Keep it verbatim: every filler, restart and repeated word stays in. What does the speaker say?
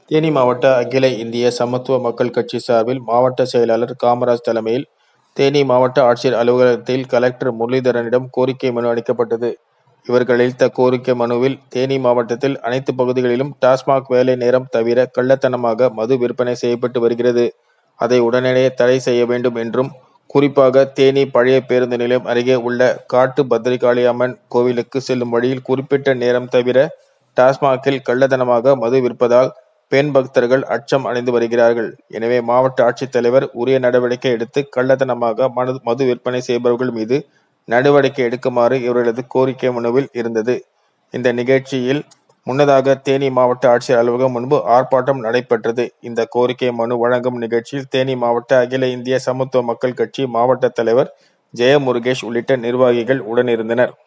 தேனி மாவட்ட அகில இந்திய சமத்துவ மக்கள் கட்சி சார்பில் மாவட்ட செயலாளர் காமராஜ் தலைமையில் தேனி மாவட்ட ஆட்சியர் அலுவலகத்தில் கலெக்டர் முரளிதரனிடம் கோரிக்கை மனு அளிக்கப்பட்டது. இவர்கள் அளித்த கோரிக்கை மனுவில் தேனி மாவட்டத்தில் அனைத்து பகுதிகளிலும் டாஸ்மாக் வேலை நேரம் தவிர கள்ளத்தனமாக மது விற்பனை செய்யப்பட்டு வருகிறது. அதை உடனடியே தடை செய்ய வேண்டும் என்றும், குறிப்பாக தேனி பழைய பேருந்து நிலையம் அருகே உள்ள காட்டு பத்ரிகாளியம்மன் கோவிலுக்கு செல்லும் வழியில் குறிப்பிட்ட நேரம் தவிர டாஸ்மாகில் கள்ளத்தனமாக மது விற்பதால் பெண் பக்தர்கள் அச்சம் அடைந்து வருகிறார்கள். எனவே மாவட்ட ஆட்சித்தலைவர் உரிய நடவடிக்கை எடுத்து கள்ளத்தனமாக மது மது விற்பனை செய்பவர்கள் மீது நடவடிக்கை எடுக்குமாறு இவர்களது கோரிக்கை மனுவில் இருந்தது. இந்த நிகழ்ச்சியில் முன்னதாக தேனி மாவட்ட ஆட்சியர் அலுவலகம் முன்பு ஆர்ப்பாட்டம் நடைபெற்றது. இந்த கோரிக்கை மனு வழங்கும் நிகழ்ச்சியில் தேனி மாவட்ட அகில இந்திய சமத்துவ மக்கள் கட்சி மாவட்ட தலைவர் ஜெயமுருகேஷ் உள்ளிட்ட நிர்வாகிகள் உடனிருந்தனர்.